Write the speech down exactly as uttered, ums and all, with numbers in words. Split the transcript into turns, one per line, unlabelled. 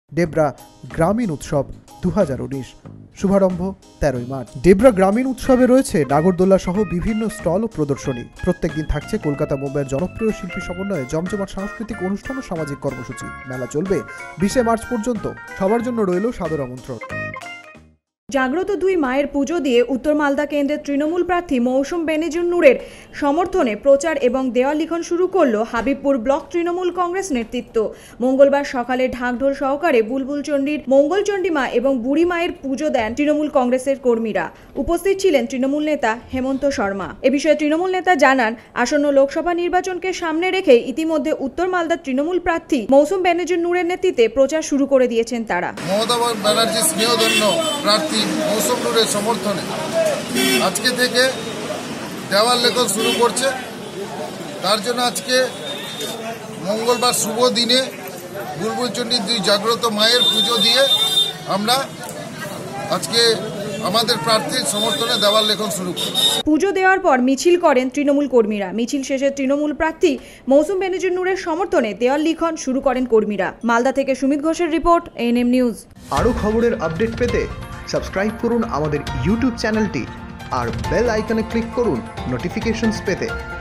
ডেবরা গ্রামীণ উৎসব দু হাজার উনিশ শুভারম্ভ তেরোই মার্চ। ডেবরা গ্রামীণ উৎসবে রয়েছে নাগরদোল্লা সহ বিভিন্ন স্টল ও প্রদর্শনী। প্রত্যেক দিন থাকছে কলকাতা মুম্বাইয়ের জনপ্রিয় শিল্পী সমন্বয়ে জমজমাট সাংস্কৃতিক অনুষ্ঠান ও সামাজিক কর্মসূচি। মেলা চলবে বিশে মার্চ পর্যন্ত। সবার জন্য রইল সাদর আমন্ত্রণ।
জাগ্রত দুই মায়ের পুজো দিয়ে উত্তর মালদা কেন্দ্রের তৃণমূল প্রার্থী মৌসুম বেনজির নূরের সমর্থনে প্রচার এবং দেওয়াল লিখন শুরু করল হাবিবপুর ব্লক তৃণমূল কংগ্রেস নেতৃত্ব। মঙ্গলবার সকালে ঢাকঢোল সহকারে বুলবুলচণ্ডীর মঙ্গলচণ্ডী মা এবং বুড়ি মায়ের পুজো দেন তৃণমূল কংগ্রেসের কর্মীরা। উপস্থিত ছিলেন তৃণমূল নেতা হেমন্ত শর্মা। এ বিষয়ে তৃণমূল নেতা জানান, আসন্ন লোকসভা নির্বাচনকে সামনে রেখে ইতিমধ্যে উত্তর মালদার তৃণমূল প্রার্থী মৌসুম বেনজির নূরের নেতৃত্বে প্রচার শুরু করে দিয়েছেন তারা।
মমতা ব্যানার্জি স্নেহধন্য প্রার্থী মৌসুম নূরের সমর্থনে আজকে থেকে দেওয়াল লেখন শুরু করছে। তার জন্য আজকে মঙ্গলবার শুভ দিনে বুলবুলচণ্ডীর দুই জাগ্রত মায়ের পুজো দিয়ে আমরা আজকে আমাদের প্রার্থীর সমর্থনে দেওয়াল লেখন শুরু করি।
পুজো দেওয়ার পর মিছিল করেন তৃণমূল কর্মীরা। মিছিল শেষে তৃণমূল প্রার্থী মৌসুম বেনজির নূরের সমর্থনে দেওয়াল লিখন শুরু করেন কর্মীরা। মালদা থেকে সুমিত ঘোষের রিপোর্ট, এএনএম নিউজ।
আরও খবরের আপডেট পেতে সাবস্ক্রাইব করুন আমাদের ইউটিউব চ্যানেলটি আর বেল আইকনে ক্লিক করুন নোটিফিকেশনস পেতে।